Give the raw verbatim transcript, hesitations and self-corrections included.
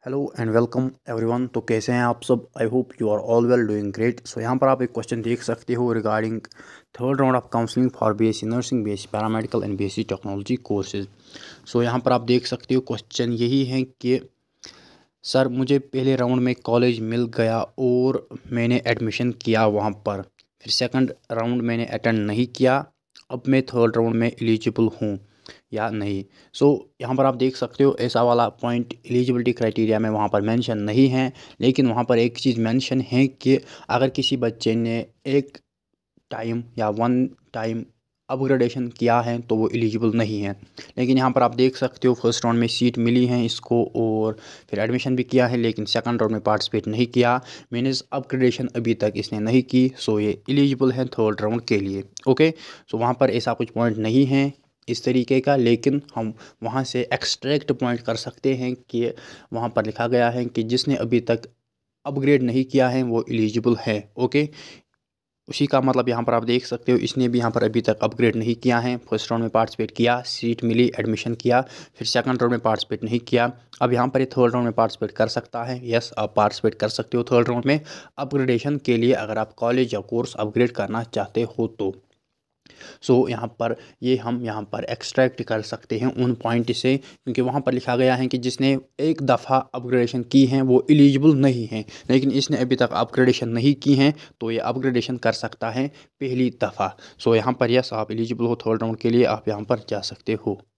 Hello and welcome everyone. तो कैसे हैं आप सब? I hope you are all well doing great. So यहाँ पर आप एक क्वेश्चन देख सकते हो regarding third round of counselling for BSc nursing, BSc paramedical and BSc technology courses. So यहाँ पर आप देख सकते हो क्वेश्चन यही है कि सर मुझे पहले राउंड में कॉलेज मिल गया और मैंने एडमिशन किया वहाँ पर, फिर सेकंड राउंड मैंने अटेंड नहीं किया, अब मैं थर्ड राउंड में एलिजिबल हूँ या नहीं। सो so, यहाँ पर आप देख सकते हो ऐसा वाला पॉइंट एलिजिबिलिटी क्राइटेरिया में वहाँ पर मेंशन नहीं है, लेकिन वहाँ पर एक चीज़ मेंशन है कि अगर किसी बच्चे ने एक टाइम या वन टाइम अपग्रेडेशन किया है तो वो एलिजिबल नहीं है। लेकिन यहाँ पर आप देख सकते हो फर्स्ट राउंड में सीट मिली है इसको और फिर एडमिशन भी किया है, लेकिन सेकंड राउंड में पार्टिसिपेट नहीं किया, मीन्स अपग्रेडेशन अभी तक इसने नहीं की। सो ये एलिजिबल है थर्ड राउंड के लिए। ओके, सो वहाँ पर ऐसा कुछ पॉइंट नहीं है इस तरीके का, लेकिन हम वहाँ से एक्सट्रैक्ट पॉइंट कर सकते हैं कि वहाँ पर लिखा गया है कि जिसने अभी तक अपग्रेड नहीं किया है वो एलिजिबल है। ओके, उसी का मतलब यहाँ पर आप देख सकते हो इसने भी यहाँ पर अभी तक अपग्रेड नहीं किया है। फर्स्ट राउंड में पार्टिसिपेट किया, सीट मिली, एडमिशन किया, फिर सेकंड राउंड में पार्टिसिपेट नहीं किया। अब यहाँ पर ये थर्ड राउंड में पार्टिसिपेट कर सकता है। यस, आप पार्टिसिपेट कर सकते हो थर्ड राउंड में अपग्रेडेशन के लिए, अगर आप कॉलेज या कोर्स अपग्रेड करना चाहते हो तो। सो so, यहाँ पर ये हम यहाँ पर एक्सट्रैक्ट कर सकते हैं उन पॉइंट से, क्योंकि वहाँ पर लिखा गया है कि जिसने एक दफ़ा अपग्रेडेशन की है वो एलिजिबल नहीं है, लेकिन इसने अभी तक अपग्रेडेशन नहीं की है तो ये अपग्रेडेशन कर सकता है पहली दफ़ा। सो so, यहाँ पर यस, आप एलिजिबल हो थर्ड राउंड के लिए, आप यहाँ पर जा सकते हो।